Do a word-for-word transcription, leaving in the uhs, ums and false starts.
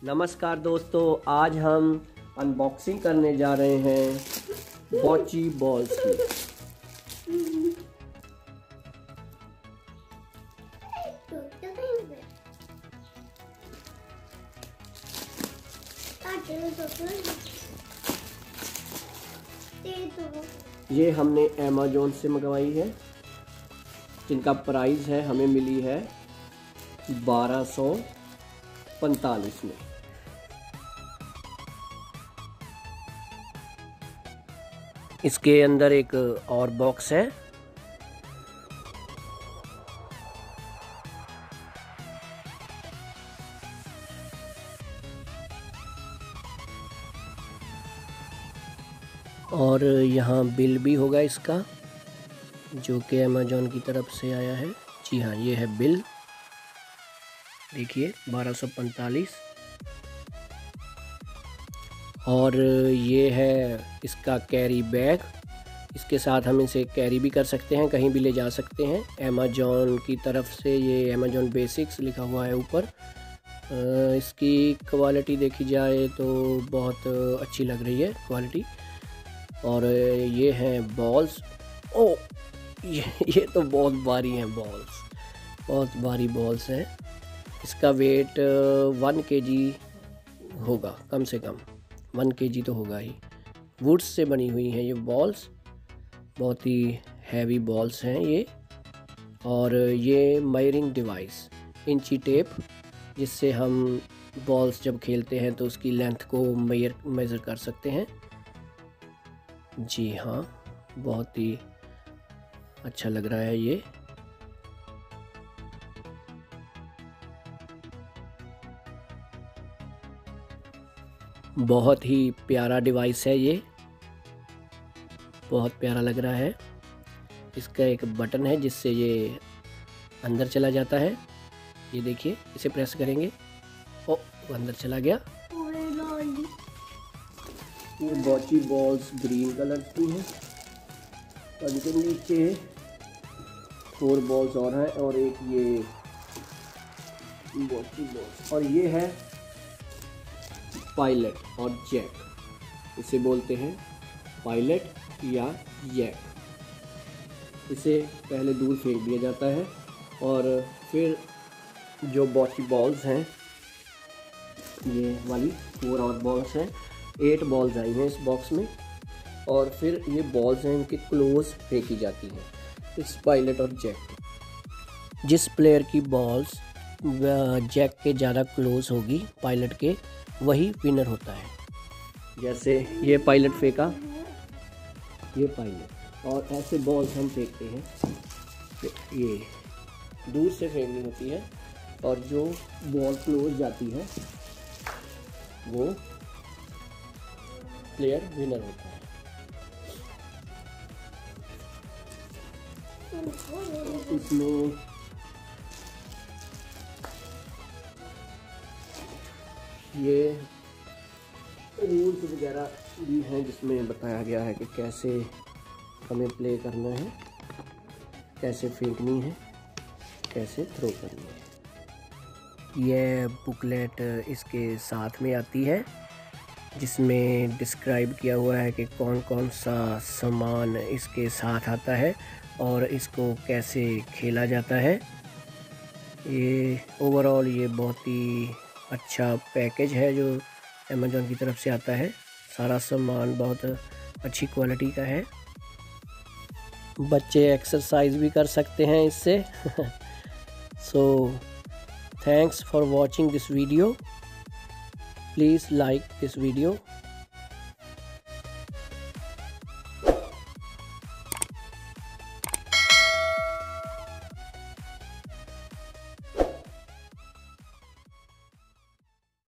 नमस्कार दोस्तों, आज हम अनबॉक्सिंग करने जा रहे हैं बॉची बॉल्स की। ये हमने अमेज़न से मंगवाई है, जिनका प्राइस है हमें मिली है बारह सौ पैंतालीस में। इसके अंदर एक और बॉक्स है। और यहाँ बिल भी होगा इसका, जो कि अमेज़न की तरफ से आया है। जी हाँ, ये है बिल, देखिए बारह सौ पैंतालीस। और ये है इसका कैरी बैग। इसके साथ हम इसे कैरी भी कर सकते हैं, कहीं भी ले जा सकते हैं। अमेज़न की तरफ से ये अमेज़न बेसिक्स लिखा हुआ है ऊपर। इसकी क्वालिटी देखी जाए तो बहुत अच्छी लग रही है क्वालिटी। और ये हैं बॉल्स। ओ ये ये तो बहुत भारी हैं बॉल्स, बहुत भारी बॉल्स हैं। इसका वेट वन केजी होगा, कम से कम वन केजी तो होगा ही। वुड्स से बनी हुई हैं ये बॉल्स, बहुत ही हैवी बॉल्स हैं ये। और ये मेजरिंग डिवाइस, इंची टेप, जिससे हम बॉल्स जब खेलते हैं तो उसकी लेंथ को मेजर मेज़र कर सकते हैं। जी हाँ, बहुत ही अच्छा लग रहा है ये। बहुत ही प्यारा डिवाइस है ये, बहुत प्यारा लग रहा है। इसका एक बटन है जिससे ये अंदर चला जाता है। ये देखिए, इसे प्रेस करेंगे, ओ अंदर चला गया। ये बॉची बॉल्स ग्रीन कलर की हैं और इसके नीचे फोर बॉल्स और हैं, और एक ये बॉची बॉल्स। और ये है पायलट और जैक, इसे बोलते हैं पायलट या जैक। इसे पहले दूर फेंक दिया जाता है और फिर जो बॉची बॉल्स हैं, ये वाली फोर और बॉल्स हैं, एट बॉल्स आई हैं इस बॉक्स में। और फिर ये बॉल्स हैं, इनके क्लोज फेंकी जाती हैं इस पायलट और जैक। जिस प्लेयर की बॉल्स जैक के ज़्यादा क्लोज होगी पायलट के, वही विनर होता है। जैसे ये पायलट फेंका, ये पायलट। और ऐसे बॉल्स हम फेंकते हैं, ये दूर से फेंकनी होती है, और जो बॉल क्लोज जाती है वो प्लेयर विनर होता है। इसमें ये रूल्स वगैरह भी हैं, जिसमें बताया गया है कि कैसे हमें प्ले करना है, कैसे फेंकनी है, कैसे थ्रो करनी है। यह बुकलेट इसके साथ में आती है, जिसमें डिस्क्राइब किया हुआ है कि कौन कौन सा सामान इसके साथ आता है और इसको कैसे खेला जाता है। ये ओवरऑल ये बहुत ही अच्छा पैकेज है जो अमेज़न की तरफ से आता है। सारा सामान बहुत अच्छी क्वालिटी का है। बच्चे एक्सरसाइज भी कर सकते हैं इससे। So thanks for watching this video. Please like this video.